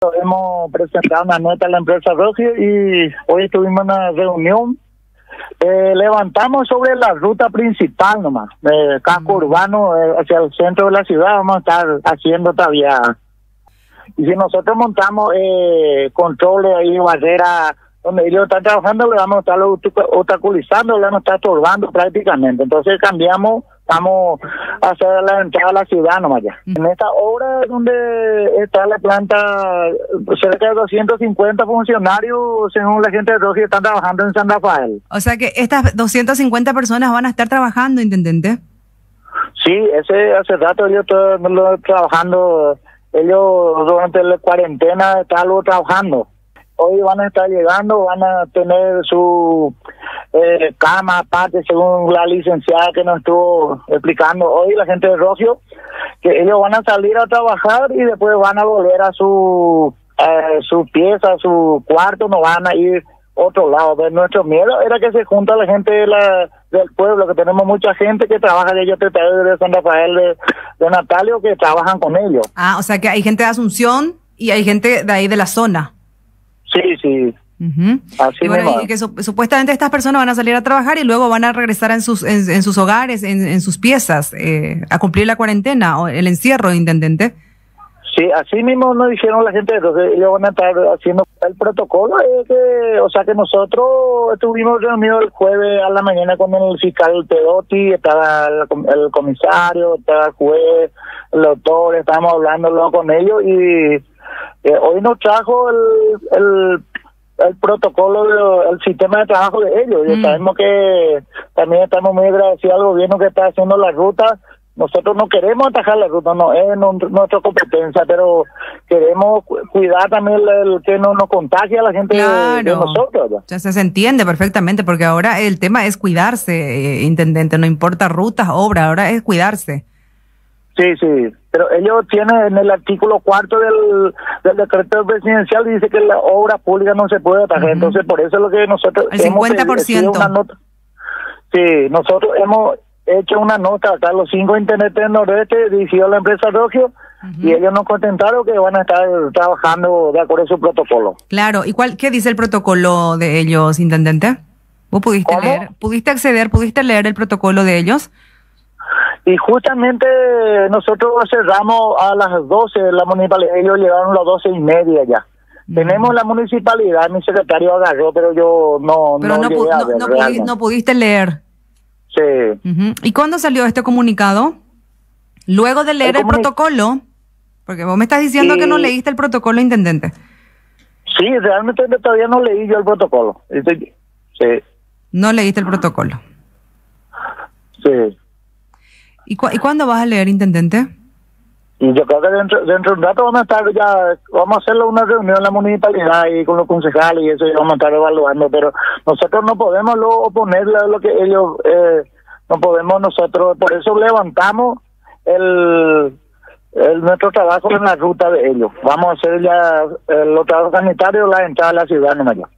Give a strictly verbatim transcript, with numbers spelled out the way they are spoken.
Hemos presentado una nota a la empresa Rogio y hoy tuvimos una reunión. Eh, levantamos sobre la ruta principal nomás, de casco mm. urbano eh, hacia el centro de la ciudad. Vamos a estar haciendo todavía. Y si nosotros montamos eh, controles ahí, barreras, donde ellos están trabajando, le vamos a estar obstaculizando, le vamos a estar estorbando prácticamente. Entonces cambiamos, vamos a hacer la entrada a la ciudad nomás ya. Mm. En esta obra donde está la planta, cerca de doscientos cincuenta funcionarios, según la gente de Rogio, están trabajando en San Rafael. O sea que estas doscientas cincuenta personas van a estar trabajando, intendente. Sí, ese hace rato yo estoy trabajando, ellos durante la cuarentena están algo trabajando. Hoy van a estar llegando, van a tener su eh, cama aparte, según la licenciada que nos estuvo explicando hoy, la gente de Rogio, que ellos van a salir a trabajar y después van a volver a su eh, su pieza, a su cuarto, no van a ir a otro lado. Pero nuestro miedo era que se junta la gente de la, del pueblo, que tenemos mucha gente que trabaja de ellos, de San Rafael, de, de Natalio, que trabajan con ellos. Ah, o sea que hay gente de Asunción y hay gente de ahí de la zona. Sí, sí. Uh-huh. Así y bueno, y que su, supuestamente estas personas van a salir a trabajar y luego van a regresar en sus en, en sus hogares, en, en sus piezas, eh, a cumplir la cuarentena o el encierro, intendente. Sí, así mismo nos dijeron la gente, entonces ellos van a estar haciendo el protocolo, es que, o sea que nosotros estuvimos reunidos el jueves a la mañana con el fiscal Pedotti, estaba el, el comisario, estaba el juez, el doctor, estábamos hablando con ellos y Eh, hoy nos trajo el, el, el protocolo, de, el sistema de trabajo de ellos. Mm. Y sabemos que también estamos muy agradecidos al gobierno que está haciendo la ruta. Nosotros no queremos atajar la ruta, no es nuestra competencia, pero queremos cuidar también el, el que no nos contagie a la gente. Claro. de, de nosotros. Ya se, se entiende perfectamente, porque ahora el tema es cuidarse, eh, intendente, no importa rutas, obras, ahora es cuidarse. Sí, sí, pero ellos tienen en el artículo cuarto del, del decreto presidencial, dice que la obra pública no se puede atajar, uh-huh. Entonces por eso es lo que nosotros el cincuenta por ciento. Hemos una nota. Sí, nosotros hemos hecho una nota acá, los cinco intendentes del Nordeste, dirigió la empresa Rogio, uh-huh. Y ellos nos contentaron que van a estar trabajando de acuerdo a su protocolo. Claro, ¿y cuál qué dice el protocolo de ellos, intendente? ¿Vos pudiste ¿Cómo? leer, pudiste acceder, pudiste leer el protocolo de ellos? Y justamente nosotros cerramos a las doce de la municipalidad, ellos llegaron a las doce y media ya. Mm. Tenemos la municipalidad, mi secretario agarró, pero yo no pero no, no, llegué a ver, no, pudi no pudiste leer. Sí. Uh-huh. ¿Y cuándo salió este comunicado? Luego de leer el, el protocolo, porque vos me estás diciendo sí. que no leíste el protocolo, intendente. Sí, realmente todavía no leí yo el protocolo. Sí. No leíste el protocolo. Sí. ¿Y, cu ¿Y cuándo vas a leer, intendente? Y yo creo que dentro, dentro de un rato vamos a estar ya, vamos a hacer una reunión en la municipalidad y con los concejales y eso, y vamos a estar evaluando, pero nosotros no podemos luego oponerle a lo que ellos, eh, no podemos nosotros, por eso levantamos el, el nuestro trabajo en la ruta de ellos. Vamos a hacer ya eh, los trabajos sanitarios, la entrada a la ciudad, no mayor.